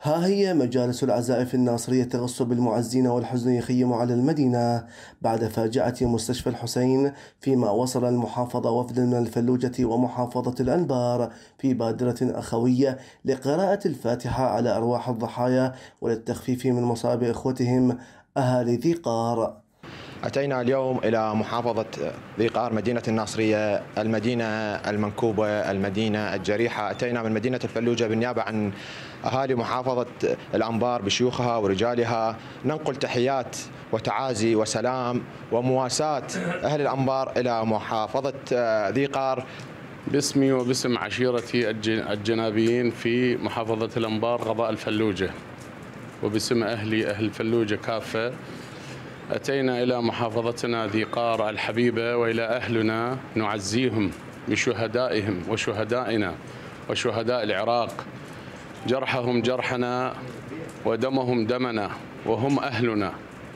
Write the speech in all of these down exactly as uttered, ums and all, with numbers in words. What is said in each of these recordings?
ها هي مجالس العزاء في الناصرية تغص بالمعزين والحزن يخيم على المدينة بعد فاجعة مستشفى الحسين، فيما وصل المحافظة وفد من الفلوجة ومحافظة الأنبار في بادرة أخوية لقراءة الفاتحة على أرواح الضحايا وللتخفيف من مصائب إخوتهم أهالي ذي قار. أتينا اليوم إلى محافظة ذي قار، مدينة الناصرية، المدينة المنكوبة، المدينة الجريحة. أتينا من مدينة الفلوجة بالنيابة عن أهالي محافظة الأنبار بشيوخها ورجالها، ننقل تحيات وتعازي وسلام ومواساة أهل الأنبار إلى محافظة ذي قار. باسمي وباسم عشيرتي الجنابيين في محافظة الأنبار غضاء الفلوجة، وباسم أهلي أهل الفلوجة كافة، أتينا إلى محافظتنا ذي قار الحبيبة وإلى أهلنا نعزيهم بشهدائهم وشهدائنا وشهداء العراق، جرحهم جرحنا ودمهم دمنا وهم أهلنا،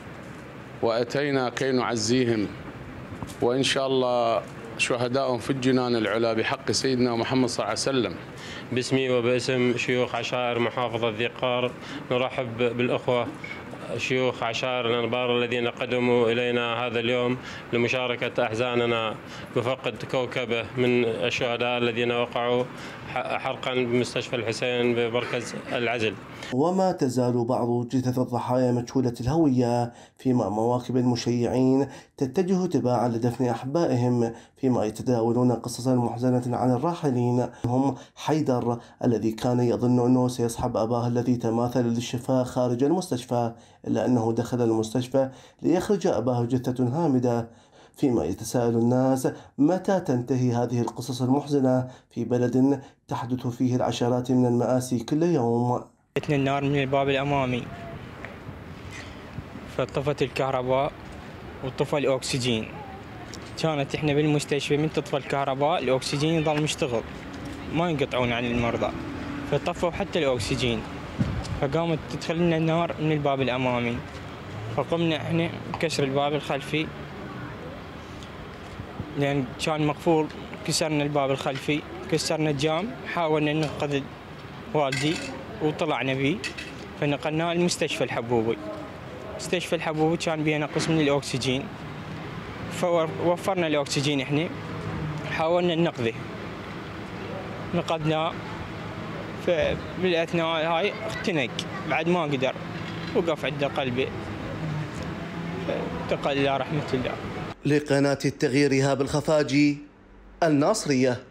وأتينا كي نعزيهم وإن شاء الله شهدائهم في الجنان العلا بحق سيدنا محمد صلى الله عليه وسلم. باسمي وباسم شيوخ عشائر محافظة ذي قار نرحب بالأخوة شيوخ عشائر الأنبار الذين قدموا إلينا هذا اليوم لمشاركة أحزاننا بفقد كوكبة من الشهداء الذين وقعوا حرقا بمستشفى الحسين بمركز العزل. وما تزال بعض جثث الضحايا مجهولة الهوية، فيما مواكب المشيعين تتجه تباعا لدفن أحبائهم، فيما يتداولون قصصا محزنة عن الراحلين. هم حيدر الذي كان يظن أنه سيصحب أباه الذي تماثل للشفاء خارج المستشفى، إلا أنه دخل المستشفى ليخرج أباه جثة هامدة، فيما يتساءل الناس متى تنتهي هذه القصص المحزنة في بلد تحدث فيه العشرات من المآسي كل يوم. جتنا النار من الباب الأمامي، فطفت الكهرباء وطفى الأكسجين. كانت إحنا بالمستشفى من تطفى الكهرباء الأكسجين يظل مشتغل، ما ينقطعون عن المرضى، فطفوا حتى الأكسجين، فقامت تدخل لنا النار من الباب الأمامي، فقمنا إحنا بكسر الباب الخلفي لأن كان مقفول. كسرنا الباب الخلفي، كسرنا الجام، حاولنا ننقذ والدي وطلعنا بيه، فنقلناه المستشفى الحبوبي. مستشفى الحبوبي كان بيه نقص من الأكسجين، فوفرنا الأكسجين إحنا، حاولنا ننقذه، نقذناه، فبالأثناء هاي اختنق بعد ما قدر، وقف عنده قلبه، فانتقل إلى رحمة الله. لقناة التغيير هاب الخفاجي، الناصرية.